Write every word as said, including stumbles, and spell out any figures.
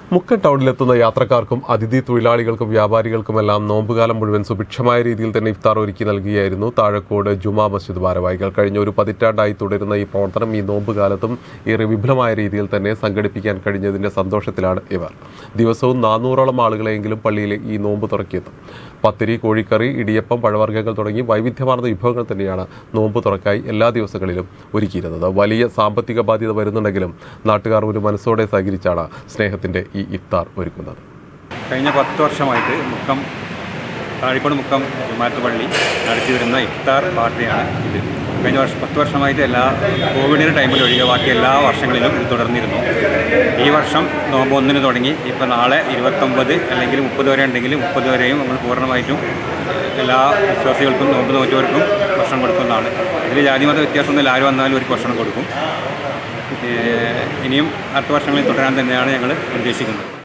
മുക്കം ടൗണിലെത്തുന്ന യാത്രക്കാർക്കും അതിഥി തൊഴിലാളികൾക്കും വ്യാപാരികൾക്കുമെല്ലാം നോമ്പുകാലം മുഴുവൻ സുഭിക്ഷമായ രീതിയിൽ തന്നെ ഇഫ്താർ ഒരുക്കി നൽകുകയായിരുന്നു താഴക്കോട് ജുമാ മസ്ജിദ് ഭാരവാഹികൾ. കഴിഞ്ഞ ഒരു പതിറ്റാണ്ടായി തുടരുന്ന ഈ പ്രവർത്തനം ഈ നോമ്പുകാലത്തും ഏറെ വിപുലമായ രീതിയിൽ തന്നെ സംഘടിപ്പിക്കാൻ കഴിഞ്ഞതിന്റെ സന്തോഷത്തിലാണ് ഇവർ. ദിവസവും നാനൂറോളം ആളുകളെങ്കിലും പള്ളിയിൽ ഈ നോമ്പ് തുറക്കിയെത്തും. പത്തിരി, കോഴിക്കറി, ഇടിയപ്പം, പഴവർഗ്ഗങ്ങൾ തുടങ്ങി വൈവിധ്യമാർന്ന വിഭവങ്ങൾ തന്നെയാണ് നോമ്പ് തുറക്കായി എല്ലാ ദിവസങ്ങളിലും ഒരുക്കിയിരുന്നത്. വലിയ സാമ്പത്തിക ബാധ്യത വരുന്നുണ്ടെങ്കിലും നാട്ടുകാർ ഒരു മനസ്സോടെ സഹകരിച്ചാണ് സ്നേഹത്തിന്റെ ഈ ഇഫ്താർ ഒരുക്കുന്നത്. കഴിഞ്ഞ പത്ത് വർഷമായിട്ട് മുക്കം താഴിക്കോട് മുക്കം ജുമാഅത്ത് പള്ളി നടത്തി വരുന്ന ഇഫ്താർ പാർട്ടിയാണ് ഇത്. കഴിഞ്ഞ വർഷം പത്ത് വർഷമായിട്ട് എല്ലാ കോവിഡിൻ്റെ ടൈമിൽ ഒഴികെ ബാക്കി എല്ലാ വർഷങ്ങളിലും ഇത് തുടർന്നിരുന്നു. ഈ വർഷം നോമ്പ് ഒന്നിന് തുടങ്ങി. ഇപ്പോൾ നാളെ ഇരുപത്തൊമ്പത് അല്ലെങ്കിൽ മുപ്പത് വരെ ഉണ്ടെങ്കിൽ മുപ്പത് വരെയും നമ്മൾ പൂർണ്ണമായിട്ടും എല്ലാ വിശ്വാസികൾക്കും നോമ്പ് നോറ്റവർക്കും ഭക്ഷണം കൊടുക്കുന്നതാണ്. ഇതിൽ ജാതിമത വ്യത്യാസമൊന്നുമില്ല, ആര് വന്നാലും ഒരു ഭക്ഷണം കൊടുക്കും. ഇനിയും അടുത്ത വർഷങ്ങളിൽ തുടരാൻ തന്നെയാണ് ഞങ്ങൾ ഉദ്ദേശിക്കുന്നത്.